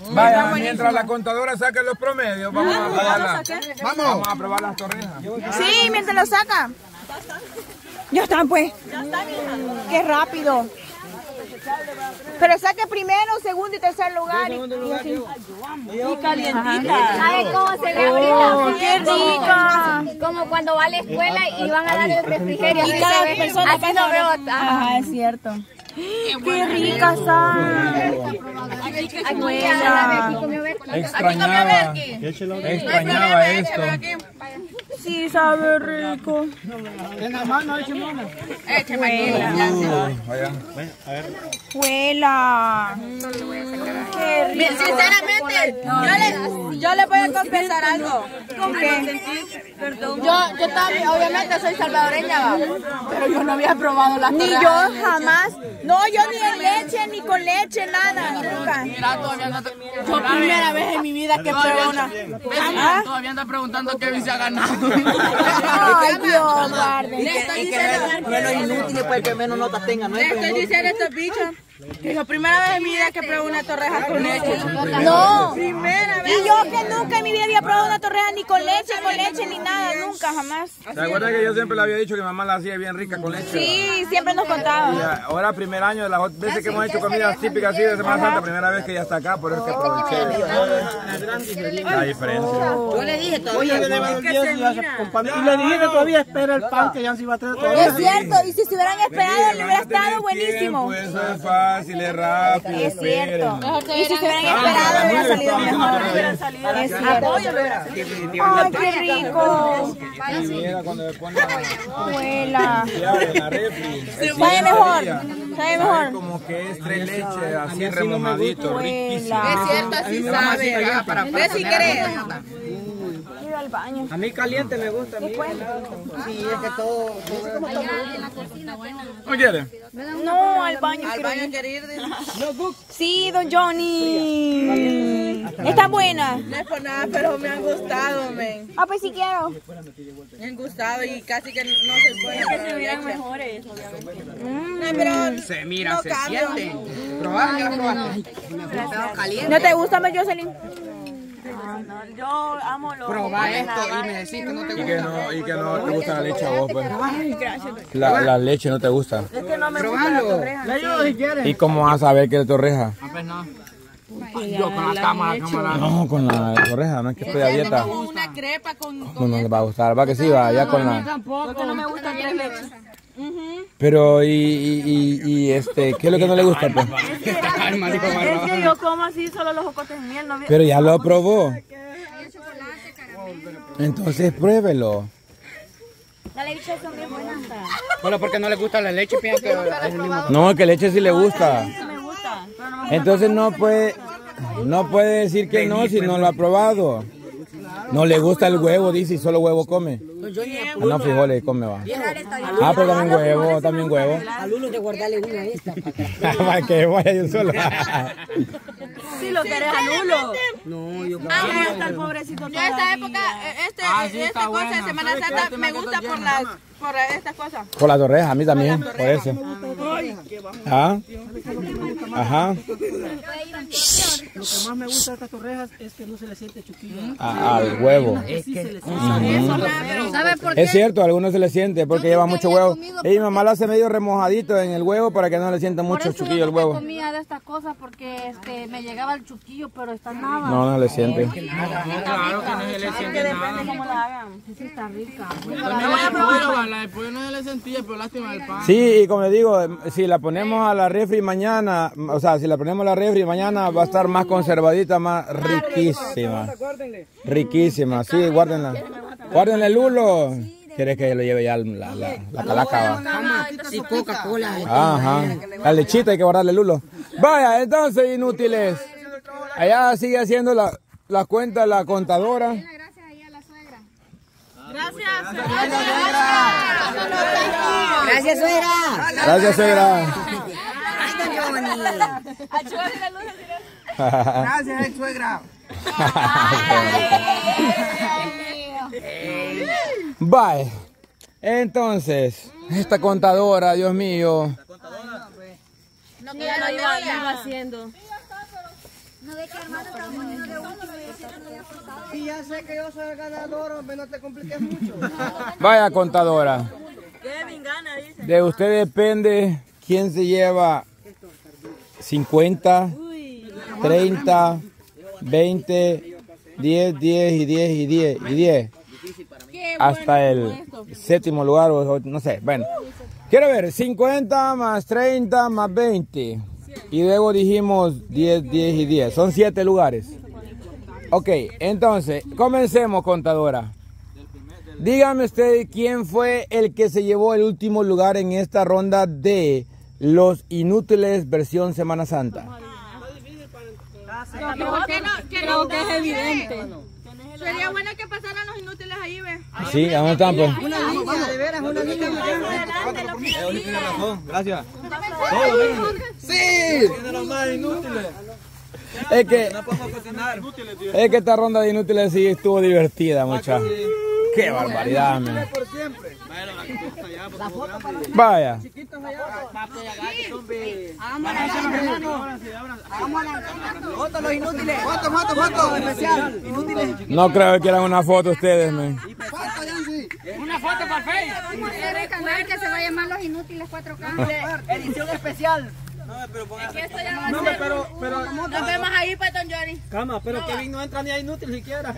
Vaya, mientras la contadora saque los promedios, vamos a probarla. Vamos a probar las torrejas. Sí, mientras lo saca. Ya están, pues. Ya están, hija. Qué rápido. Pero saque primero, segundo y tercer lugar. Y calientita. ¿Sabes cómo se ve ahorita? ¡Qué rica! Como cuando va a la escuela y van a dar el refrigerio. Y cada persona así no veo. Ajá, es cierto. ¡Qué rica está! Extrañaba esto. Sí, sabe rico. En la mano, écheme. ¡Huela! ¡Qué rico! Sinceramente, yo le voy a confesar algo. Yo también, obviamente soy salvadoreña, pero yo no había probado las torrejas. Ni yo jamás. No, yo ni en leche, ni con leche, nada, nunca. Yo primera vez en mi vida que pruebo una. Todavía anda preguntando qué se ha ganado. Ay, Dios, guarde. Le estoy diciendo Menos inútil para que menos notas tengan, ¿no? Le estoy diciendo a estos bichos que es la primera vez en mi vida que pruebo una torreja con leche. No. Primera vez. Y yo que nunca en mi vida había probado una torreja ni con leche, ni nada, nunca, jamás. ¿Te acuerdas que yo siempre le había dicho que mamá la hacía bien rica con leche? Sí, siempre nos contaba. Y ahora primer año de las veces que hemos hecho comidas típicas así de Semana Santa, primera vez que ella está acá, por eso que aproveché la diferencia. Yo le dije todavía. Y le dije que todavía espera el pan que ya se iba a traer todavía. Es cierto, y si se hubieran esperado, le hubiera estado buenísimo. Eso es fácil, es rápido. Es cierto. Y si se hubieran esperado, hubiera salido mejor. Es cierto. Ay, qué rico. Y mira cuando le ponen Abuela. la refri. Sabe mejor. Sabe mejor. Como que es tres leches, así remojadito, riquísimo. Es cierto, así sabe. Ve si querés. Ir al baño. A mí caliente me gusta. A mí Sí, es que todo. ¿No quiere? No, al baño. Al baño quiere ir. Sí, don Johnny. Está buena. No es por nada, pero me han gustado, men. Ah, pues sí quiero. Me han gustado y casi que no se puede. Que se vean mejores, obviamente. No, pero se mira, no se cambia. siente. Probar, ¿No te gusta, Jocelyn? Yo amo los. Probar esto y me decís que no te gusta. Y que no te gusta la leche a vos, pues. La leche no te gusta. Es que no me gusta la torreja. Le ayudo si quieres. ¿Y cómo vas a saber que es torreja? Pues no. Yo con la cámara. No, con la torreja, no es que estoy a dieta. Como una crepa con. No le va a gustar, va que sí, va ya con la... Porque no me gusta tres leches. Pero, ¿qué es lo que no le gusta, pues? Es que yo como así solo los jocotes de miel. No me... Pero ya lo probó. Entonces pruébelo. La leche son bien buenas. Bueno, porque no le gusta la leche, pienso que es el mismo. No, que leche sí le gusta. me gusta. Pero no me Entonces no puede decir que no si no lo ha probado. No le gusta el huevo, dice, y solo huevo come. No, frijoles come, va. Ah, pero también huevo. Al uno de guardarle una a esta. Para que vaya yo solo. Si lo querés a Lulo. No, yo. Hasta el pobrecito. Yo esta época, esta cosa de Semana Santa me gusta por estas cosas. Por la torreja, a mí también, por eso. ¿Ah? Ajá. Lo que más me gusta de estas torrejas es que no se le siente chuquillo. Al huevo. ¿Sabes por qué? Es cierto, a algunos se le siente porque lleva mucho huevo. Y mi mamá lo hace medio remojadito en el huevo para que no le sienta mucho chuquillo el huevo. Yo comía de estas cosas porque me llegaba el chuquillo, pero esta nada. No le siente. Claro que no se le siente nada. ¿Cómo la hagan? Sí, está rica. La de pollo no se le sentía, pero lástima del pan. Sí, y como le digo, si la ponemos a la refri mañana, si la ponemos a la refri mañana va a estar más conservadita, más riquísima. Riquísima, sí, guárdenla. Guárdenle, Lulo. ¿Quieres que lo lleve ya la calaca? Y Coca-Cola. Ajá. La lechita hay que guardarle, Lulo. Vaya, entonces, inútiles. Allá sigue haciendo la cuenta la contadora. Gracias, suegra. Gracias, suegra. Gracias, suegra. Bye. Entonces, esta contadora, Dios mío. No, que ya lo iba haciendo. ¿No ve que Sí, ya sé que yo soy el ganador, hombre, no te compliques mucho. Vaya, contadora. Kevin gana, dice. De usted depende quién se lleva 50, 30, 20, 10, 10 y 10 y 10 y 10. Hasta el séptimo lugar, o no sé. Bueno, quiero ver, 50 más 30 más 20. Y luego dijimos 10, 10 y 10. Son 7 lugares. Ok, entonces, comencemos, contadora. Dígame usted quién fue el que se llevó el último lugar en esta ronda de los inútiles versión Semana Santa. Creo que es evidente. Sería bueno que pasaran los inútiles ahí, ve. Sí, ¿a dónde están, pues? Una línea, de veras, una línea. Tiene razón, gracias. Sí. Tiene los más inútiles. Es que esta ronda de inútiles sí estuvo divertida, muchachos. Qué barbaridad, man. Vaya. Foto los inútiles. Foto especial. Inútiles. No creo que quieran una foto ustedes, man. Una foto para el Face. Vamos a hacer el canal que se va a llamar Los Inútiles 4K. Edición especial. Es que esto ya no va a ser. Nos vemos ahí, pues, don Johnny. Cama, pero Kevin no entra ni a inútil siquiera.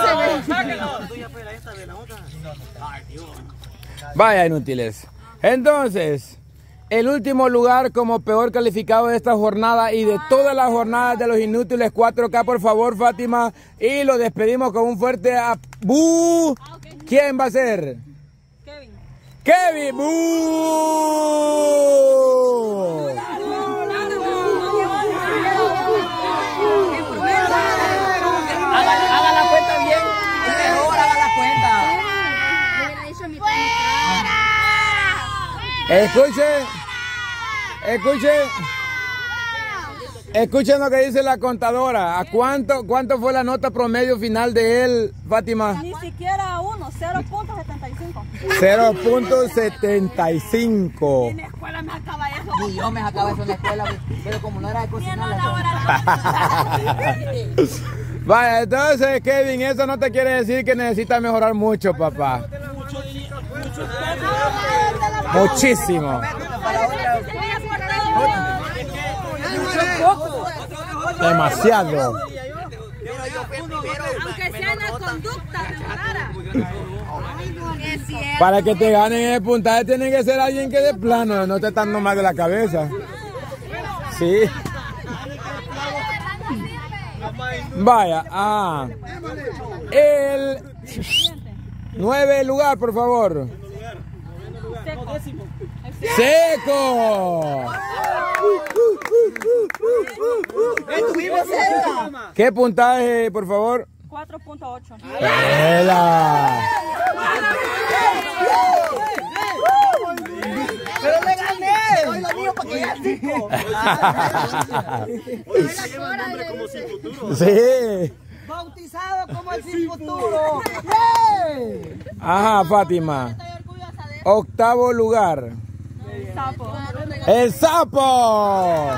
Vaya, inútiles. Entonces, el último lugar como peor calificado de esta jornada y de todas las jornadas de los inútiles 4K, por favor, Fátima. Y lo despedimos con un fuerte ¡bú! ¿Quién va a ser? Kevin. ¡Kevin! ¡Bú! Haga la cuenta bien. Mejor haga la cuenta. Escuchen lo que dice la contadora. ¿A cuánto fue la nota promedio final de él, Fátima? Ni siquiera uno, 0.75. 0.75. En la escuela me acaba eso. Ni yo me sacaba eso en la escuela, pero como no era de cocinar. Vaya, entonces, Kevin, eso no te quiere decir que necesitas mejorar mucho, papá. Muchísimo. Demasiado. Aunque sea en la conducta, mejorara. Es cierto. Para que te ganen el puntaje tiene que ser alguien que de plano no te están nomás de la cabeza. Sí. Vaya, el 9 lugar, por favor. ¡Seco! ¿Qué puntaje, por favor? 4.8. Pero le gané. Soy lo mío para que ya 5. Sí. Bautizado como el sin futuro. Ajá, Fátima. Estoy orgullosa de Octavo lugar. el sapo. ¡El sapo!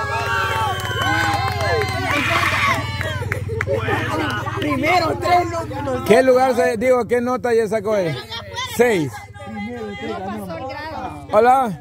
Primero, 3 ¿Qué lugar qué nota ya sacó él? 6. Hola.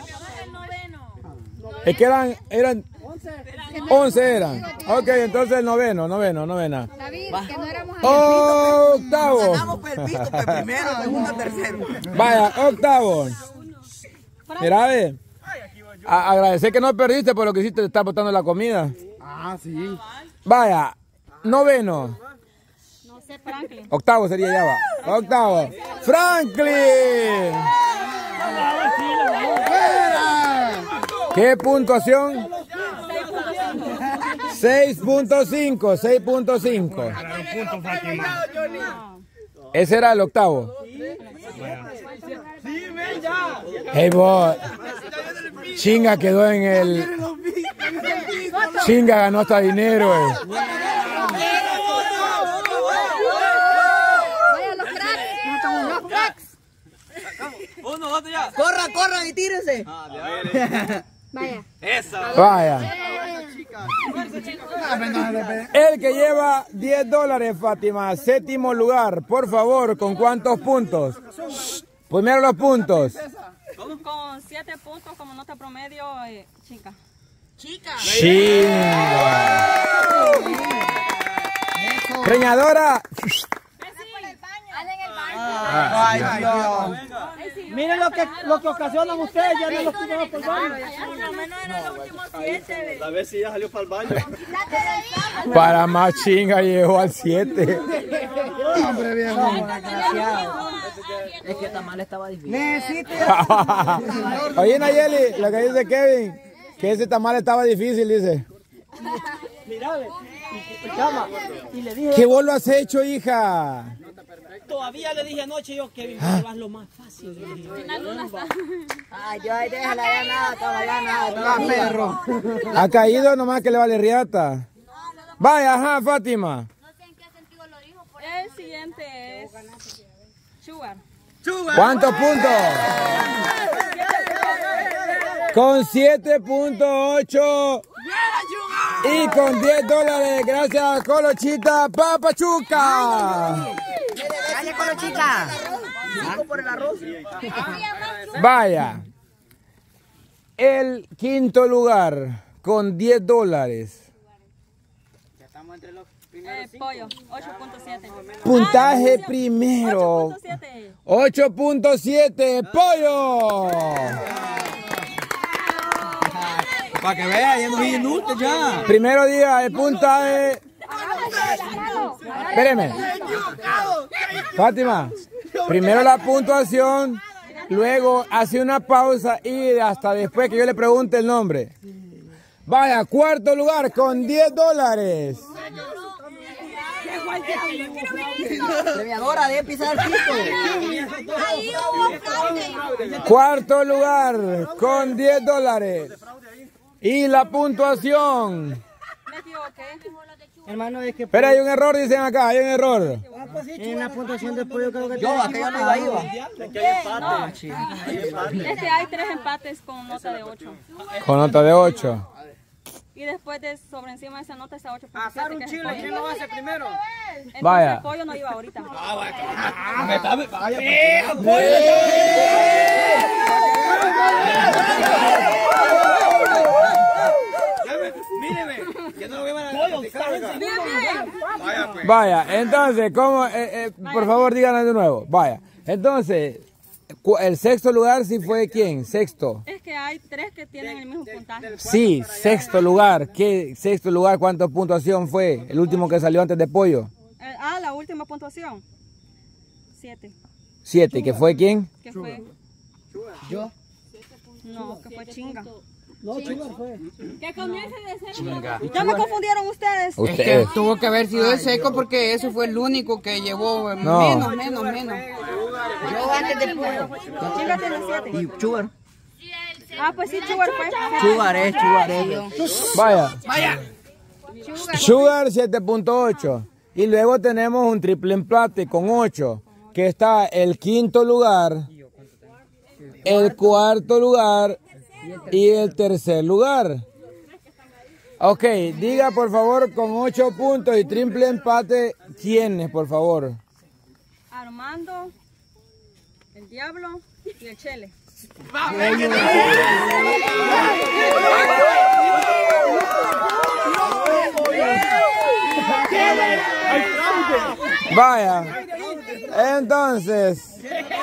Es que eran 11 eran. Ok, entonces el novena. David, que no éramos Octavo. primero, segundo, tercero. Vaya, octavo. Mira, ve. Agradecer que no perdiste por lo que hiciste de estar botando la comida. Ah, sí. Vaya, noveno. No sé, Franklin. Octavo sería ya, va. Octavo. Franklin. ¿Qué puntuación? 6.5. Ese era el octavo. Hey, boy. Chinga quedó en el... Chinga ganó hasta dinero, Vaya, los cracks. Corran y tírense. Vaya. Vaya. El que lleva $10, Fátima, séptimo lugar, por favor, ¿con cuántos puntos? Primero los puntos. Con 7 puntos como nota promedio, chica. Chica. Preñadora. Ay, Dios. Miren lo que ocasionan ustedes, ya no los pudimos por baño. La vez sí ya salió para el baño. Para más chinga llegó al 7. Hombre, viejo. Es que tamal estaba difícil. Oye, Nayeli, lo que dice Kevin, que ese tamal estaba difícil, dice. Mira, y le dije... ¿Qué vos lo has hecho, hija? Todavía le dije anoche yo que vas lo más fácil. Ay, yo ahí déjala, ya nada, perro. Ha caído nomás que le vale riata. Vaya, ajá, Fátima. No sé en qué sentido lo dijo. El siguiente es Sugar. ¿Cuántos puntos? Con 7.8 y con $10. Gracias, Colochita Papachuca. Dale, Colochita. Por el arroz. Vaya. El quinto lugar con $10. Pollo, 8.7. Puntaje primero. 8.7. Pollo. Para que vea, ya no es inútil ya. Primero día el puntaje. Espéreme. Fátima, primero la puntuación, luego hace una pausa y hasta después que yo le pregunte el nombre. Vaya, cuarto lugar con $10. Premiadora, de pisar el piso. Cuarto lugar con $10. Y la puntuación. Me equivoqué. Hermano, es que... Pero hay un error, dicen acá, hay un error. En la puntuación del pollo creo que... Yo, aquella no iba. Es que hay 3 empates con nota de 8. Con nota de 8. Y después de sobre encima de esa nota está 8.7. Asar un chile, ¿quién lo hace primero? Entonces Vaya. el pollo no iba ahorita. Vaya, entonces, ¿cómo? Por favor, díganlo de nuevo. Vaya, entonces, el sexto lugar sí fue ¿quién? Sexto. Es que hay 3 que tienen el mismo puntaje. Sí, sexto lugar. ¿Qué sexto lugar? ¿Cuánta puntuación fue? El último que salió antes de pollo. La última puntuación. 7. 7, ¿que fue quién? ¿Qué fue? Yo. No, que fue chinga. No, Sugar fue. Que comience de ser chinga. Ya me confundieron ustedes. Es que tuvo que haber sido el seco porque ese fue el único que llevó menos. Yo antes de pollo. Chinga tiene 7. Y Sugar. Pues sí, Sugar fue. Sugar es. Vaya. Sugar 7.8. Y luego tenemos un triple empate con 8. Que está el quinto lugar, el cuarto lugar y el tercer lugar. Ok, diga por favor con 8 puntos y triple empate, ¿quiénes por favor? Armando, el Diablo y el Chele. Vaya, entonces...